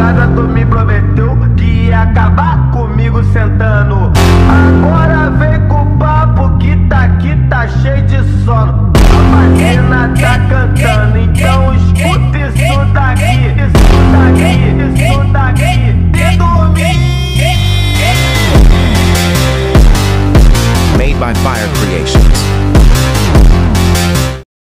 casa tu me prometeu que ia acabar comigo sentando. Agora vem